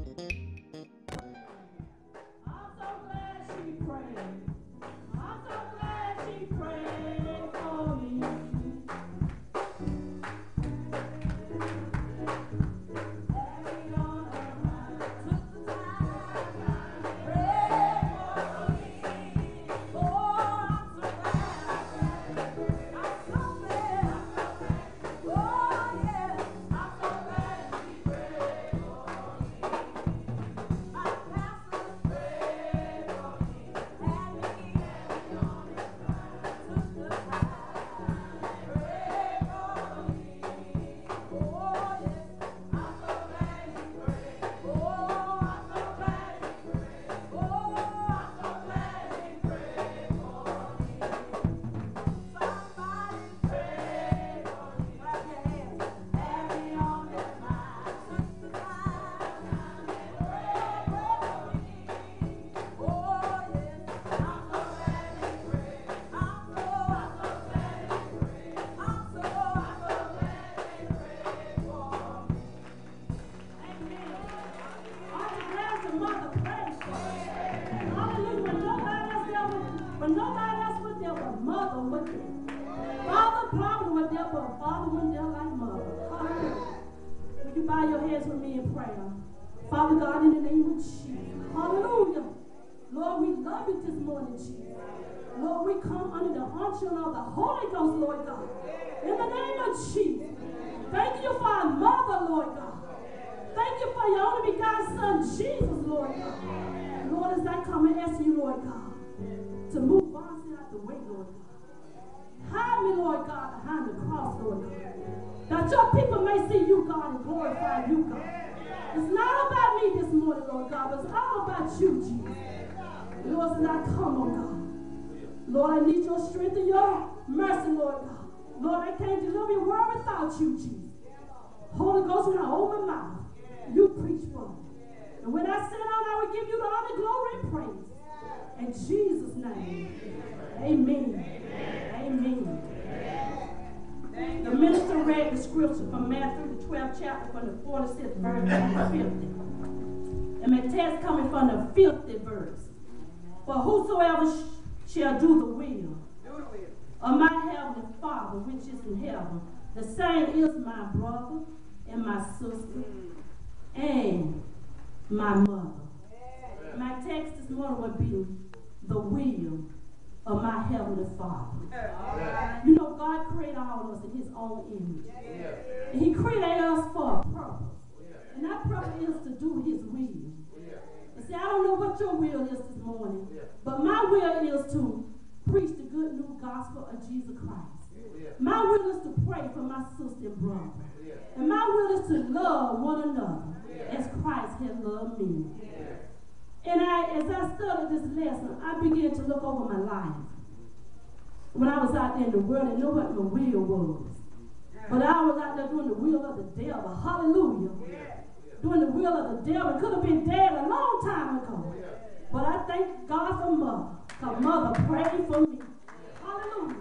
Father God, in the name of Jesus. Hallelujah. Lord, we love you this morning, Jesus. Lord, we come under the unction of the Holy Ghost, Lord God. In the name of Jesus. Thank you for our mother, Lord God. Thank you for your only begotten Son, Jesus, Lord God. Lord, as I come and ask you, Lord God, to move Vonsi out the way, Lord God. Hide me, Lord God, behind the cross, Lord God. That your people may see you, God, and glorify you, God. It's not about me this morning, Lord God, but it's all about you, Jesus. Lord, as I come, oh God. Lord, I need your strength and your mercy, Lord God. Lord, I can't deliver your word without you, Jesus. Holy Ghost, when I open my mouth, you preach for me. And when I sit down, I will give you the honor, glory, and praise. In Jesus' name, amen. Amen. The minister read the scripture from Matthew, the 12th chapter, from the 46th verse to the 50th. And my text coming from the 50th verse. For whosoever shall do the will of my heavenly Father which is in heaven, the same is my brother and my sister and my mother. My text this morning would be the will of my heavenly Father. You know, God created all of us in his own image. And he created us for a purpose. And that purpose is to do his will. And see, I don't know what your will is this morning, but my will is to preach the good new gospel of Jesus Christ. My will is to pray for my sister and brother. And my will is to love one another as Christ has loved me. And as I studied this lesson, I began to look over my life. When I was out there in the world, I didn't know what my will was. But I was out there doing the will of the devil. Hallelujah. Doing the will of the devil. Could have been dead a long time ago. But I thank God for Mother. Because Mother prayed for me. Hallelujah.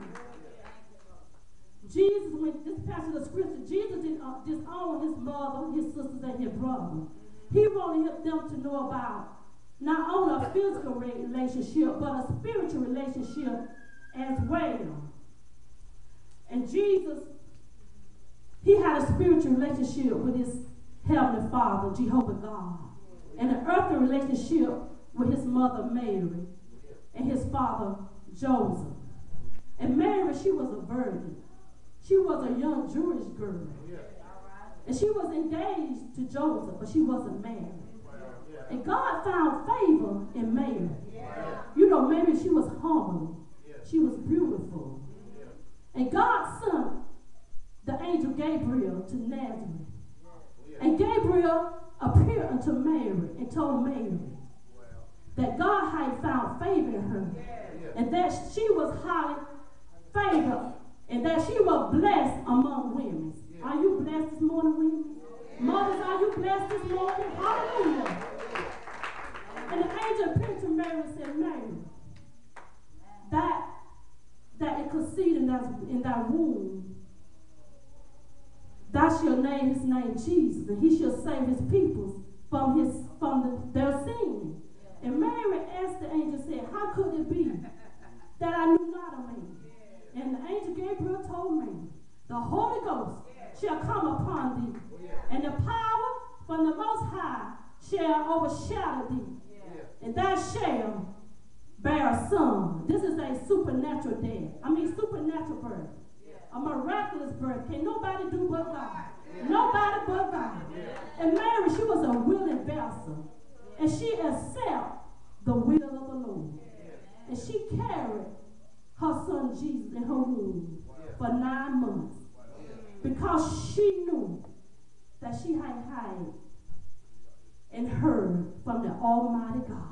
Jesus, when this passage of scripture, Jesus didn't disown his mother, his sisters, and his brother. He wanted them to know about not only a physical relationship, but a spiritual relationship as well. And Jesus, he had a spiritual relationship with his heavenly Father, Jehovah God, and an earthly relationship with his mother Mary and his father Joseph. And Mary, she was a virgin. She was a young Jewish girl. And she was engaged to Joseph, but she wasn't married. And God found favor in Mary. You know, Mary, she was humble. She was beautiful. And God sent the angel Gabriel to Nazareth. And Gabriel appeared unto Mary and told Mary that God had found favor in her. And that she was highly favored. And that she was blessed among women. Are you blessed this morning, women? Mothers, are you blessed this morning? Hallelujah. And the angel appeared to Mary and said, Mary, that it conceived in thy womb, thou shalt name his name Jesus, and he shall save his people from shall overshadow thee, and thou shalt bear a son. This is a supernatural supernatural birth. A miraculous birth. Can nobody do but God. Nobody but God. And Mary, she was a willing vessel. And she accepted the will of the Lord. And she carried her son Jesus in her womb for 9 months. Because she knew that she had heard and heard from the Almighty God.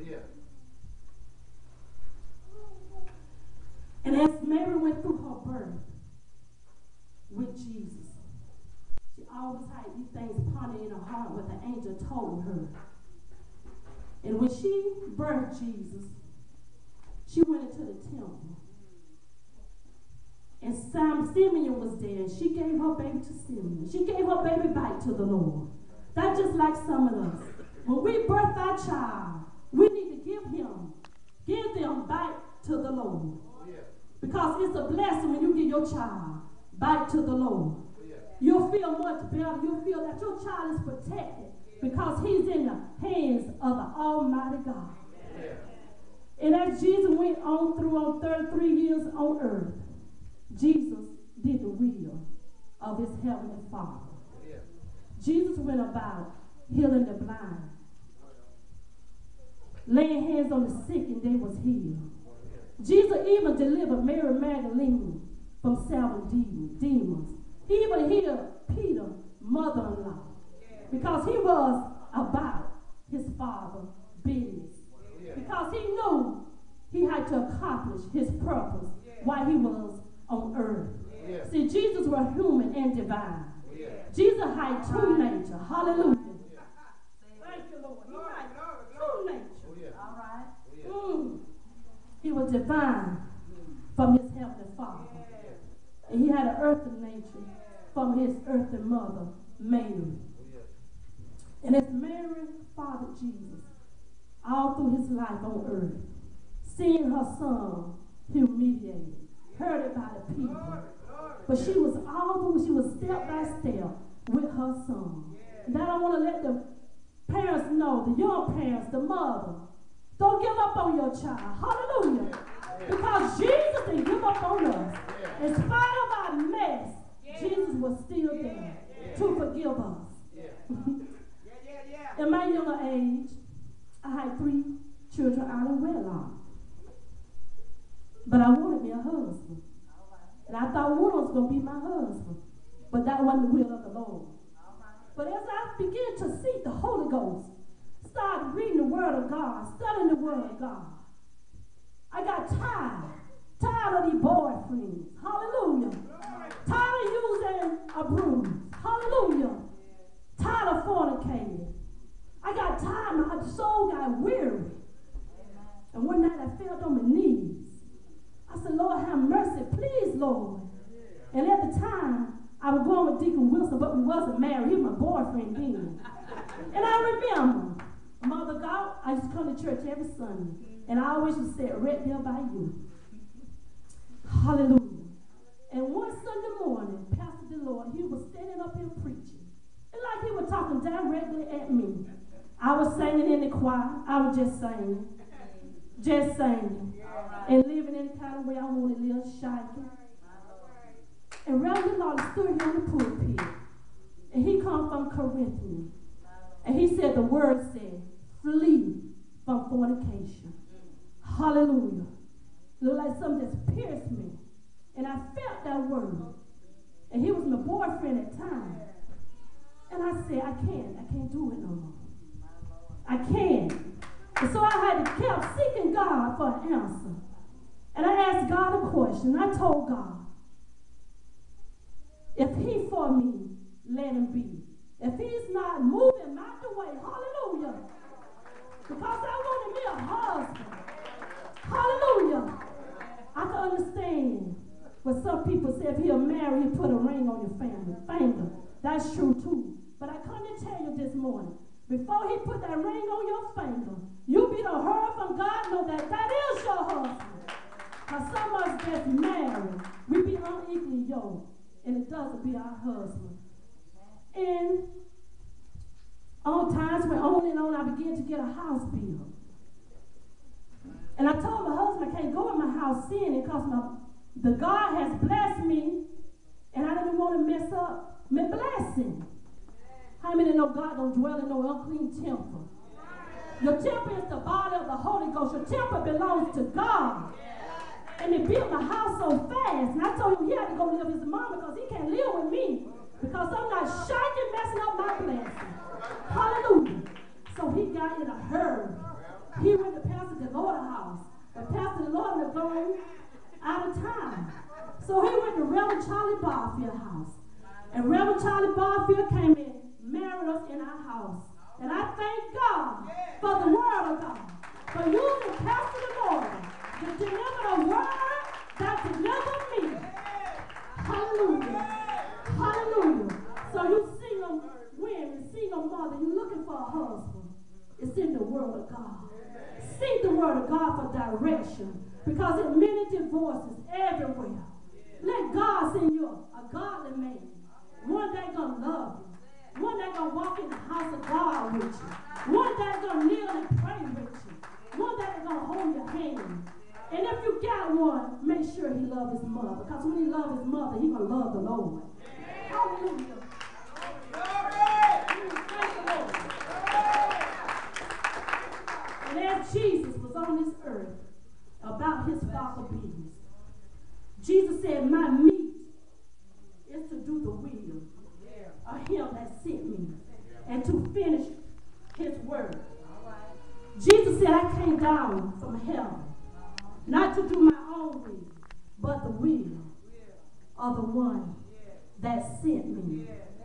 And as Mary went through her birth with Jesus, she always had these things pondering in her heart what the angel told her. And when she birthed Jesus, she went into the temple. And Simeon was there. And she gave her baby to Simeon. She gave her baby back to the Lord. That's just like some of us. When we birth our child, we need to give them back to the Lord. Because it's a blessing when you give your child back to the Lord. You'll feel much better. You'll feel that your child is protected because he's in the hands of the Almighty God. And as Jesus went on through 33 years on earth, Jesus did the will of his heavenly Father. Jesus went about healing the blind, laying hands on the sick, and they was healed. Jesus even delivered Mary Magdalene from 7 demons. He even healed Peter's mother-in-law because he was about his Father's business. Because he knew he had to accomplish his purpose while he was on earth. See, Jesus was human and divine. Jesus had two natures. Hallelujah. Thank you, Lord. He had two natures. All right. He was divine from his heavenly Father. And he had an earthly nature from his earthly mother, Mary. And as Mary fathered Jesus all through his life on earth, seeing her son humiliated, hurted by the people. But she was step by step with her son. And I want to let the parents know, the young parents, the mother, don't give up on your child. Hallelujah. Because Jesus didn't give up on us. In spite of our mess, Jesus was still there to forgive us. In my younger age, I had 3 children out of wedlock. But I wanted me a husband. And I thought one was going to be my husband. But that wasn't the will of the Lord. But as I began to seek the Holy Ghost, started reading the Word of God, studying the Word of God, I got tired of these boyfriends. Hallelujah. Tired of using a broom. Hallelujah. Tired of fornicating. I got tired. My soul got weary. And one night I fell on my knees. I said, Lord, have mercy. Please, Lord. And at the time, I was going with Deacon Wilson, but we wasn't married. He was my boyfriend then. And I remember, Mother God, I used to come to church every Sunday. And I always would sit right there by you. Hallelujah. And one Sunday morning, Pastor DeLord, he was standing up here preaching. And like he was talking directly at me. I was singing in the choir. I was just singing. Just singing. And living in the kind of way I want to live, shaking. And Reverend Lord stood here in the pulpit. And he come from Corinthians. And he said, the word said, flee from fornication. Hallelujah. It looked like something just pierced me. And I felt that word. And he was my boyfriend at the time. And I said, I can't do it no more. I can't. And so I had to keep seeking God for an answer. And I asked God a question. I told God, if he for me, let him be. If he's not moving out the way, hallelujah. Because I wanted me a husband. Hallelujah. I can understand what some people say, if he'll marry, he'll put a ring on your finger. That's true too. But I come to tell you this morning, before he put that ring on your finger, you be the heard from God, know that is your husband. Because some of us just married, we be unequally yoked, and it doesn't be our husband. And all times went on and on get a house built. And I told my husband I can't go in my house sinning because the God has blessed me, and I didn't want to mess up my blessing. How many know God don't dwell in no unclean temple? Your temple is the body of the Holy Ghost. Your temple belongs to God. And they built my house so fast. And I told him he had to go live with his mama because he can't live with me. Because I'm not shaking, messing up my blessing. Hallelujah. So he got in a hurry. He went to Pastor DeLorda house. But Pastor DeLorda was going out of town. So he went to Reverend Charlie Barfield house. And Reverend Charlie Barfield came in, married us in our house. And I thank God for the word of God. For using Pastor DeLorda to deliver the word that delivered me. Hallelujah. Hallelujah. So you single women, single mother, you're looking for a husband. It's in the word of God. Seek the word of God for direction. Because there are many divorces everywhere. Let God send you a godly man. One that's going to love you. One that's going to walk in the house of God with you. One that's going to kneel and pray with you. One that's going to hold your hand. And if you got one, make sure he loves his mother. Because when he loves his mother, he's going to love the Lord. Hallelujah. Thank the Lord. And as Jesus was on this earth about his Father's business, Jesus said, my meat is to do the will of him that sent me and to finish his work. Jesus said, I came down from heaven not to do my own will, but the will of the one that sent me.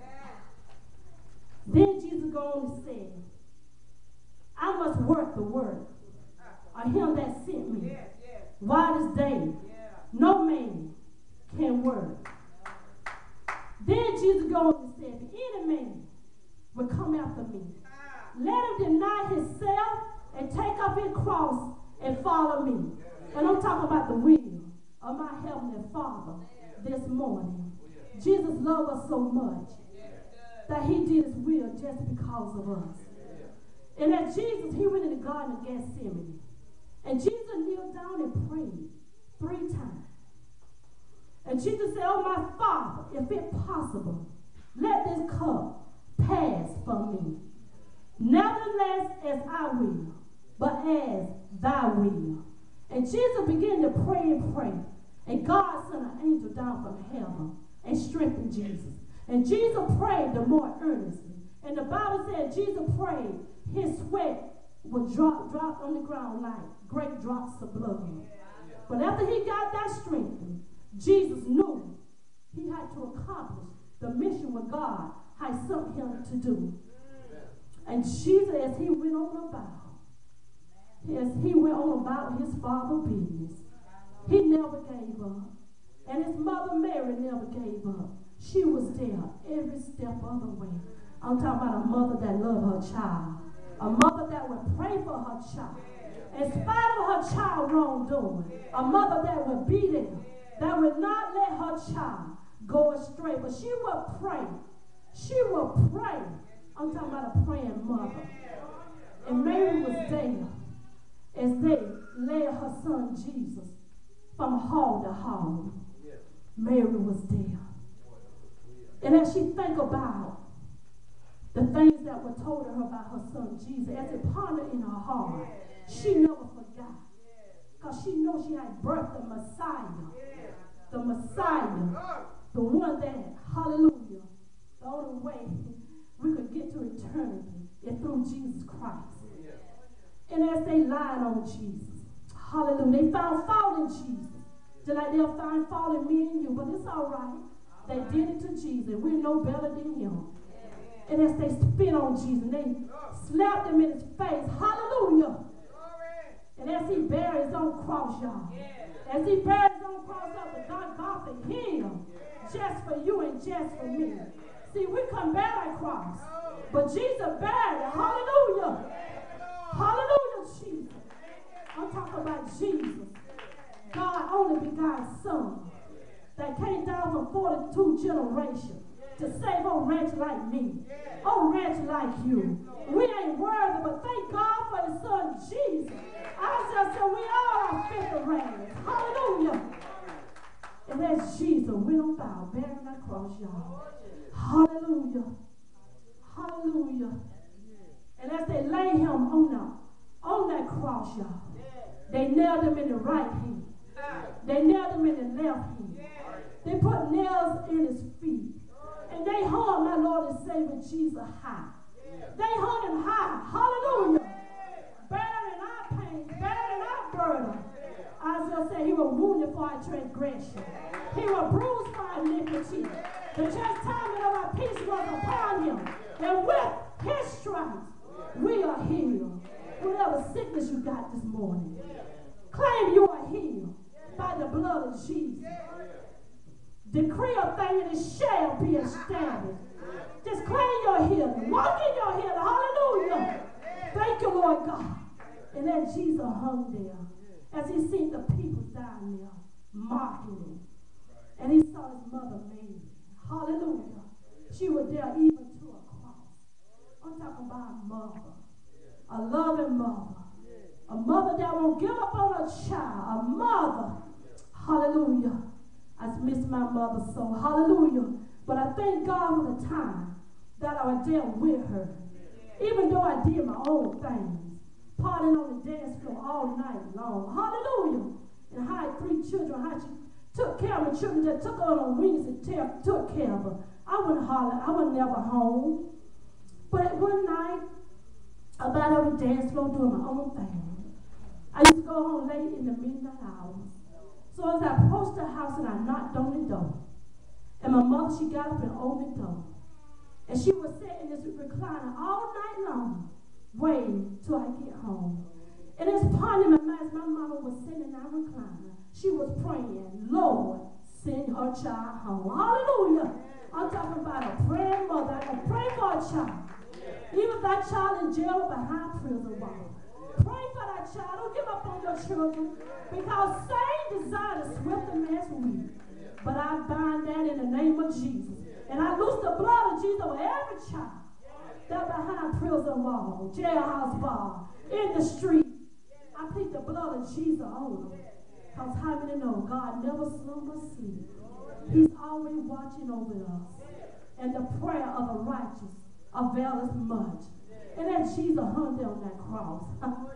Then Jesus goes on and said, I must work the work of him that sent me while this day no man can work. Then Jesus goes on and said, if any man will come after me, let him deny himself and take up his cross and follow me. And I'm talking about the will of my heavenly Father this morning. Jesus loved us so much that he did his will just because of us. And as Jesus, he went in the Garden of Gethsemane. And Jesus kneeled down and prayed 3 times. And Jesus said, oh, my Father, if it's possible, let this cup pass from me. Nevertheless, as I will, but as thy will. And Jesus began to pray and pray. And God sent an angel down from heaven and strengthened Jesus. And Jesus prayed the more earnestly. And the Bible said Jesus prayed, his sweat would drop on the ground like great drops of blood. But after he got that strengthened, Jesus knew he had to accomplish the mission what God had sent him to do. And Jesus, as he went on about his Father's business, he never gave up. And his mother Mary never gave up. She was there every step of the way. I'm talking about a mother that loved her child. A mother that would pray for her child. In spite of her child wrongdoing. A mother that would be there. That would not let her child go astray. But she would pray. She would pray. I'm talking about a praying mother. And Mary was there as they led her son Jesus from hall to hall. Mary was there. And as she think about the things that were told her about her son Jesus, as it pondered in her heart, she never forgot. Because she knows she had birthed the Messiah. The Messiah. The one that, hallelujah, the only way we could get to eternity is through Jesus Christ. And as they lied on Jesus, hallelujah, they found fault in Jesus. Just like they'll find fault in me and you, but it's all right. They did it to Jesus. We're no better than him. And as they spit on Jesus, they slapped him in his face. Hallelujah. And as he buried his own cross, y'all. As he buried his own cross up the Golgotha hill, just for you and just for me. See, we couldn't bear that cross. But Jesus buried it. Hallelujah. Hallelujah, Jesus. I'm talking about Jesus. God only begotten Son that came down from 42 generations to save a wretch like me, a wretch like you. We ain't worthy, but thank God cross, y'all. Hallelujah. Hallelujah. And as they lay him on that cross, y'all, they nailed him in the right hand. They nailed him in the left hand. They put nails in his feet. And they hung my Lord and Savior Jesus high. They hung him high. Hallelujah. Bearing our pain, bearing our burden. Isaiah said he was wounded for our transgression. He was bruised for our iniquity. The chastisement of our peace was upon him. And with his stripes, we are healed. Whatever sickness you got this morning, claim you are healed by the blood of Jesus. Decree a thing and it shall be established. Just claim your healing. Walk in your healing. Hallelujah. Thank you, Lord God. And then Jesus hung there as he seen the people down there mocking him. And he saw his mother Mary. Hallelujah. She was there even to a cross. I'm talking about a mother. A loving mother. A mother that won't give up on her child. A mother. Hallelujah. I miss my mother so. Hallelujah. But I thank God for the time that I was there with her. Even though I did my own things. Partying on the dance floor all night long. Hallelujah. And I had 3 children. How she took care of my children, that took her on her wings and took care of her. I wasn't hollering. I was never home. But one night, about on the dance floor doing my own thing. I used to go home late in the midnight hours. So as I approached the house and I knocked on the door, and my mother, she got up and opened the door. And she was sitting in this recliner all night long, waiting till I get home. And it's part of my mind, my mama was sitting in that recliner. She was praying, Lord, send her child home. Hallelujah. I'm talking about a praying mother. I can pray for a child. Even if that child in jail behind prison wall. Pray for that child. Don't give up on your children. Because Satan desires to swift the man's weed. But I bind that in the name of Jesus. And I loose the blood of Jesus over every child that behind prison wall, jailhouse bar, in the street. I plead the blood of Jesus on them. Because how many know God never slumbers sleep. He's always watching over us. And the prayer of the righteous availeth much. And as Jesus hung there on that cross.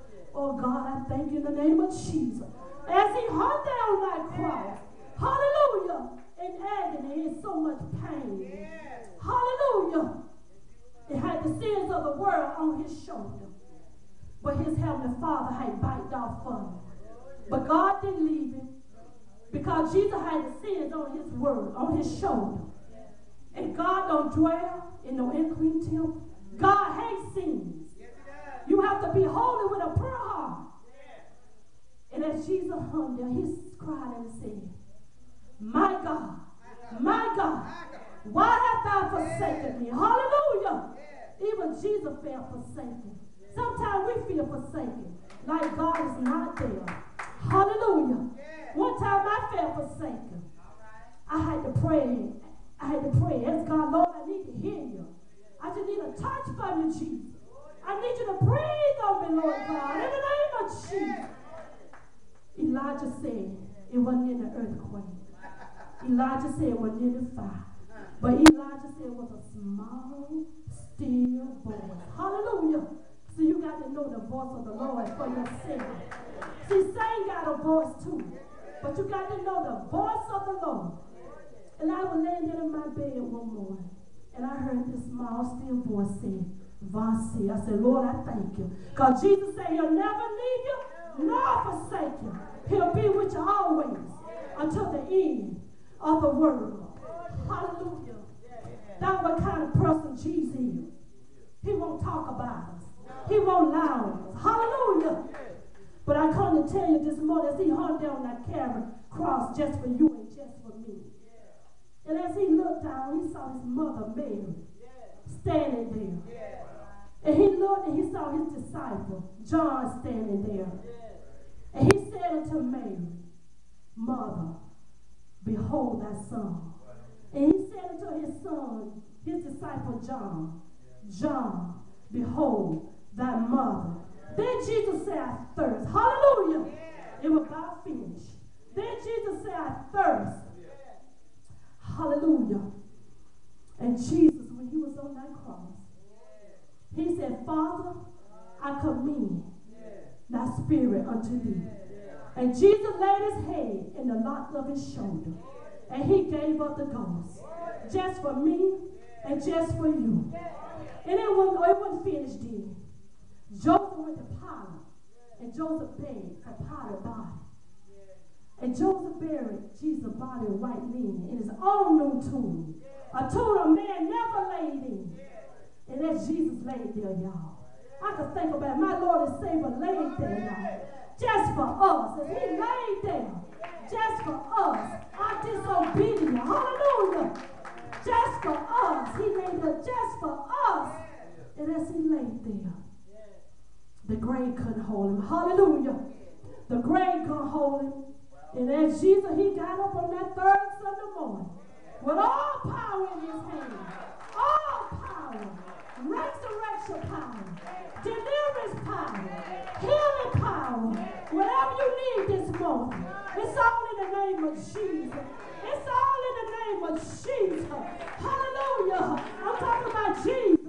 Oh God, I thank you in the name of Jesus. As he hung there on that cross. Hallelujah. In agony, in so much pain. Hallelujah. It had the sins of the world on his shoulder. But his heavenly Father had biked off for him. But God didn't leave him. Because Jesus had the sins on his word, on his shoulder. And God don't dwell in no unclean temple. God hates sins. You have to be holy with a pure heart. And as Jesus hung there, he cried and said, my God, why hast thou forsaken me? Hallelujah. Even Jesus felt forsaken. Sometimes we feel forsaken, like God is not there. Hallelujah. One time I felt forsaken. I had to pray. Ask God, Lord, I need to hear you. I just need a touch from you, Jesus. I need you to breathe on me, Lord God, in the name of Jesus. Elijah said it wasn't in the earthquake. Elijah said it wasn't in the fire. But Elijah said it was a small, still voice. Hallelujah. So you got to know the voice of the Lord for yourself. See, Satan got a voice too. But you got to know the voice of the Lord. And I was laying there in my bed one morning. And I heard this small, still voice say, Vancy. I said, Lord, I thank you. Because Jesus said he'll never leave you nor forsake you. He'll be with you always until the end of the world. Hallelujah. That's what kind of person Jesus is. He won't talk about us. He won't lie on us. Hallelujah. But I come to tell you this morning, as he hung down that Calvary cross just for you and just for me. And as he looked down, he saw his mother Mary standing there. And he looked and he saw his disciple John standing there. And he said unto Mary, Mother, behold thy son. And he said unto his son, his disciple John, John, behold thy mother. Then Jesus said, I thirst. Hallelujah. It was about finished. Then Jesus said, I thirst. Hallelujah. And Jesus, when he was on that cross, he said, Father, I commend thy spirit unto thee. And Jesus laid his head in the lock of his shoulder, and he gave up the ghost, just for me and just for you. And it wasn't finished then. Joseph went to Pilate, and Joseph begged for Pilate's body. And Joseph buried Jesus' body in white linen in his own new tomb, a tomb a man never laid in. And as Jesus laid there, y'all, I could think about it. My Lord and Savior laid there, y'all, just for us. And he laid there just for us, our disobedient. Hallelujah. Just for us. He laid there just for us. And as he laid there, the grave couldn't hold him. Hallelujah. The grave couldn't hold him. And as Jesus, he got up on that third Sunday morning with all power in his hand. All power. Resurrection power. Deliverance power. Healing power. Whatever you need this morning. It's all in the name of Jesus. It's all in the name of Jesus. Hallelujah. I'm talking about Jesus.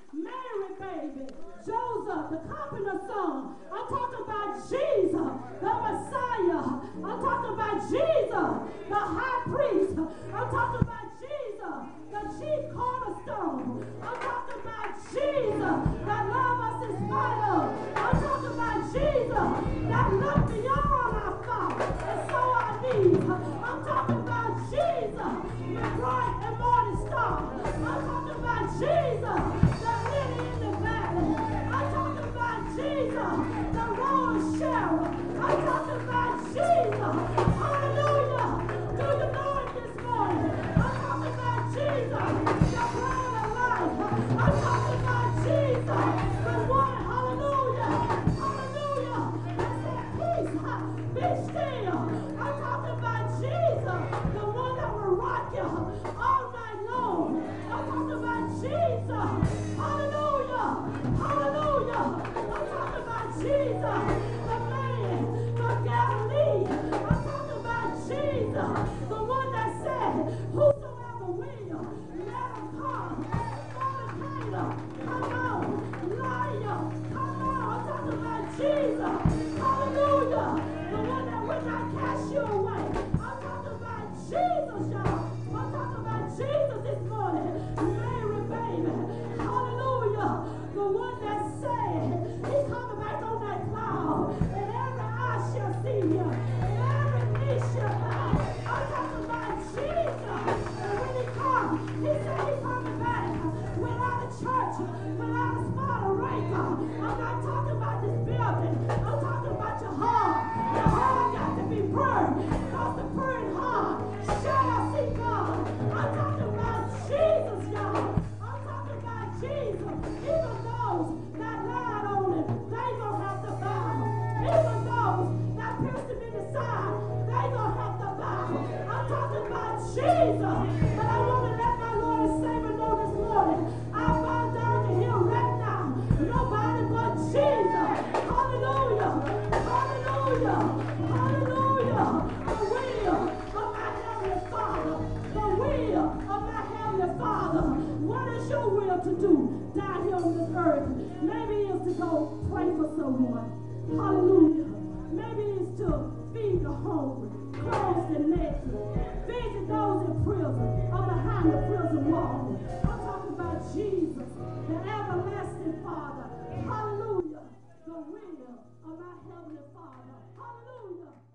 Mary, baby. Joseph, the carpenter's son. I'm talking about Jesus, the Messiah. I'm talking about Jesus, the high priest. I'm talking about Jesus, the chief cornerstone. I'm talking about Jesus, that love us in spite of. I'm talking about Jesus, that look beyond our fault and so our needs. I'm talking about Jesus, the bright and morning star. I'm talking about Jesus, the lily in the valley. I'm talking about Jesus, the rose Sharon. I'm talking about Jesus. Hallelujah. Do you know it this morning? I'm talking about Jesus, the bread of life. I'm talking about Jesus, the one, hallelujah, hallelujah, that said peace, be still. I'm talking about Jesus, the one that will rock you all night long. I'm talking about Jesus, hallelujah, hallelujah. I'm talking about Jesus, the man from Galilee. I'm talking about Jesus, the one that said, whosoever will, let him come. Fornicator, come on. Liar, come on. I'm talking about Jesus, hallelujah, the one that will not cast you away. I'm talking about Jesus, y'all. I'm talking about Jesus this morning. Mary, baby, hallelujah, the one that said, he's coming back on that cloud, and every eye shall see him, and every knee shall bow. I'm talking about Jesus, and when he comes, he said he's coming back without a church, without a spot or wrinkle. I'm not talking about this building. I'm talking about your heart. Your heart got to be pure, because the pure in heart shall see God. I'm talking about Jesus, y'all. I'm talking about Jesus. Even those that lied on him, they gonna have to bow. Even those that pierced him in the side, they gonna have to bow. I'm talking about Jesus. But I want to let my Lord and Savior know this morning, I bow down to him right now. Nobody but Jesus. Hallelujah. Hallelujah. Hallelujah. The will of my Heavenly Father. The will of my Heavenly Father. What is your will to do down here on this earth? Maybe it's to go pray for someone. Hallelujah. Maybe it's to feed the hungry, clothe the naked, visit those in prison or behind the prison wall. I'm talking about Jesus, the everlasting Father. Hallelujah. The will of my Heavenly Father. Hallelujah.